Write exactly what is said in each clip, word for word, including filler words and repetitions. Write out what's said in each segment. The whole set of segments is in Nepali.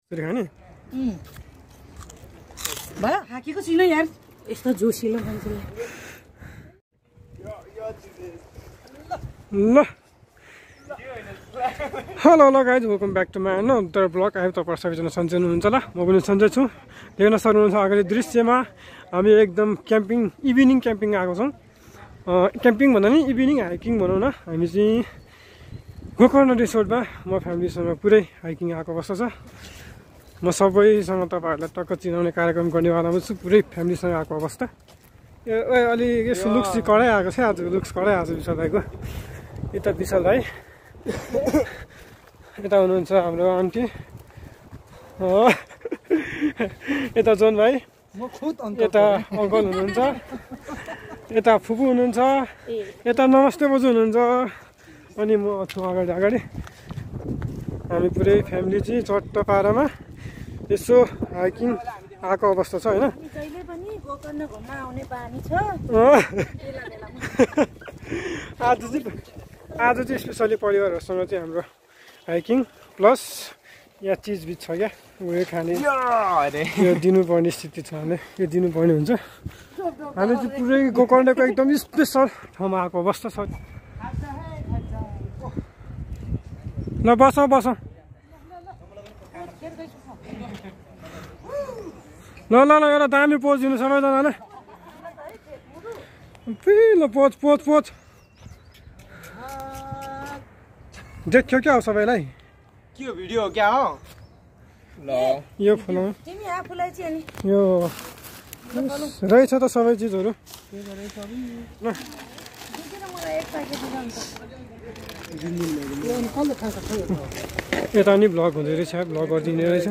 त्यसरी खाने भयो हाकेको छैन यार यस्तो जोसिलो मान्छेले ल hello hello guys welcome back to my another blog. आयो तपाईँ सबैजना सन्चै हुनुहुन्छ ल, म पनि सन्चै छु। देख्न सक्नुहुन्छ अगाडि दृश्यमा हामी एकदम क्याम्पिङ इभिनिङ क्याम्पिङ आएको छौँ। क्याम्पिङ भन्दा नि इभिनिङ हाइकिङ भनौँ न। हामी चाहिँ गोकर्ण रिसोर्टमा म फ्यामिलीसँग पुरै हाइकिङ आएको अवस्था छ। म सबैसँग तपाईँहरूलाई टक्क चिनाउने कार्यक्रम गर्नेवालामा छु, पुरै फ्यामिलीसँग आएको अवस्था। ए अलि यसो लुक्स चाहिँ कडै आएको छ आज, लुक्स कडै आएको छ विशाल भाइको। यता विशाल भाइ, यता हुनुहुन्छ हाम्रो आन्टी, यता जोन भाइ, यता अङ्कल हुनुहुन्छ, यता फुपू हुनुहुन्छ, यता नमस्ते बजु हुनुहुन्छ, अनि म छु अगाडि अगाडि। हामी पुरै फ्यामिली चाहिँ चट्ट पारामा यसो हाइकिङ आएको अवस्था छ होइन। आज चाहिँ आज चाहिँ स्पेसली परिवारहरूसँग चाहिँ हाम्रो हाइकिङ प्लस यहाँ चिजबिज छ क्या, उयो खाने यो दिनुपर्ने स्थिति छ भने यो दिनुपर्ने हुन्छ। हामी चाहिँ पुरै गोकर्णको एकदम स्पेसल ठाउँमा आएको अवस्था छ। ल बसौँ बसौँ ल ल ल एउटा दामी पोज दिनु सबैजनाले। ल पोज पोज पोज देख्यो क्या हो सबैलाई? के हो भिडियो हो क्या हो? ल यो फुलाउँ, तिमी आफुलाई चाहिँ नि यो रहेछ त सबै चिजहरू। यता नि भ्लग हुँदै रहेछ, भ्लग गरिदिने रहेछ।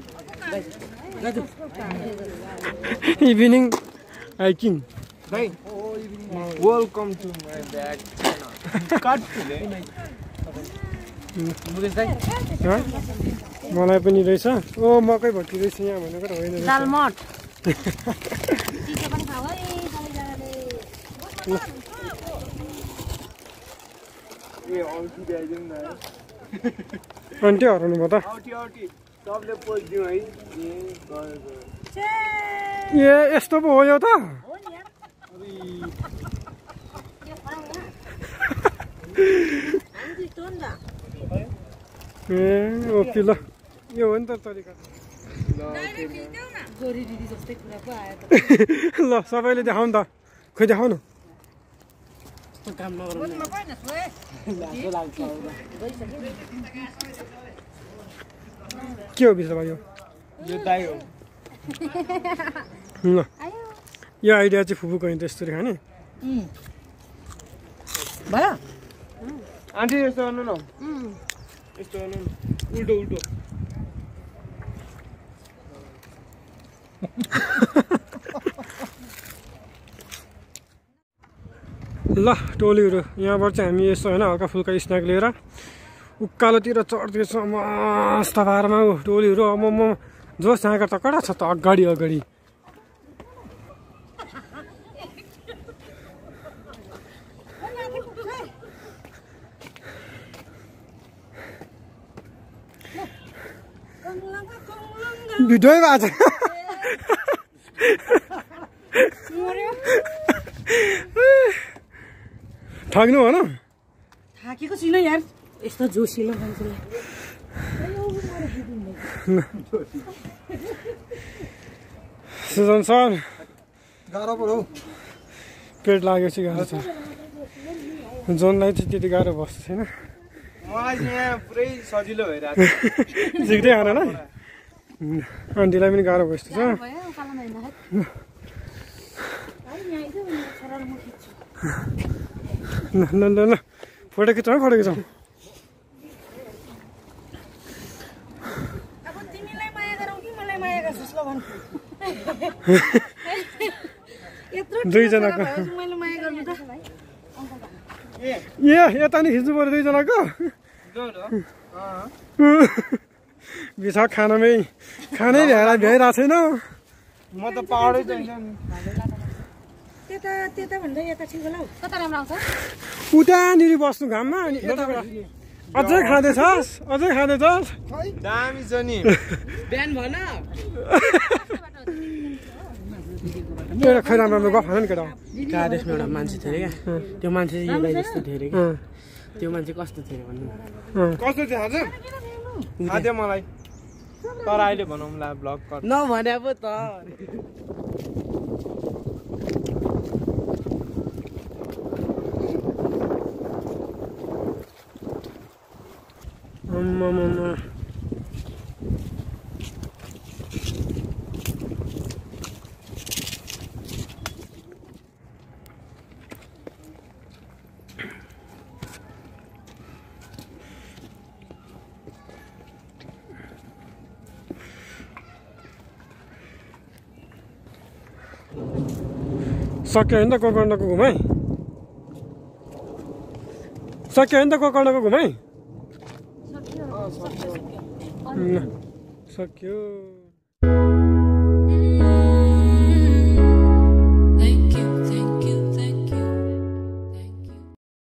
Evening hiking. Welcome to my bag cut today. मलाई पनि रहेछ। ओ मकै भट्टी रहेछ यहाँ भनेको त होइन। दालमट आन्टी हराउनु भयो त। ए यस्तो पो हो यो त। ए ओके ल, यो हो नि त तरिका। ल सबैले देखाउनु त, खोइ देखाउ न। के हो विषय भयो? यो दाइ हो। ल यो आइडिया चाहिँ फुपूको नि त यस्तरी खाने भयो। आन्टी यस्तो गर्नु न, यस्तो गर्नु उल्टो उल्टो। ल टोलीहरू यहाँबाट चाहिँ हामी यसो होइन हल्का फुल्का स्न्याक लिएर उकालोतिर चढ्दैछ मस्त पारमा। ऊ टोलीहरू अब म जोस यहाँको त कडा छ त अगाडि अगाडि। भिडियो भएको छ ठग्नु भन। थाकेको छैन यार यस्तो जोसिलो मान्छेले। सुजन सर गाह्रो पो हो, पेट लागेपछि गाह्रो छ। जोनलाई चाहिँ त्यति गाह्रो बस्छ छैन। मलाई यहाँ पुरै सजिलो भइरहेको छ। झिक्दै खानालाई आन्टीलाई पनि गाह्रो बस्छ छ। ल ल ल ल फोटो खिचाउँ फोटो खिचाउँ। दुईजनाको ए यता नि खिच्नु पऱ्यो दुईजनाको। बिसा खानामै खानै भ्याएर भ्याइरहेको छैन। म त पाहाडै चाहिन्छ नि। त्यता त्यता भन्दा यता ठिक होला हौ। कता राम्रो आउँछ? उतानिर बस्नु घाममा अनि यताबाट अझै खाँदैछस् अझै खाँदैछस् दामी छ नि बिहान भन एउटा खै राम्रो राम्रो गफ भन नि केटा कारदेशमा एउटा मान्छे थियो क्या त्यो मान्छे चाहिँ योलाई जस्तो थियो अरे क्या त्यो मान्छे कस्तो थियो अरे भन्नु कस्तो थियो थाहा छ थाहा थियो मलाई तर अहिले भनौँला भ्लग कर नभने पो त आम्मामामा सक्यो होइन त गोकर्णको घुमाइ सक्यो होइन त गोकर्णको घुमाइ सक्यो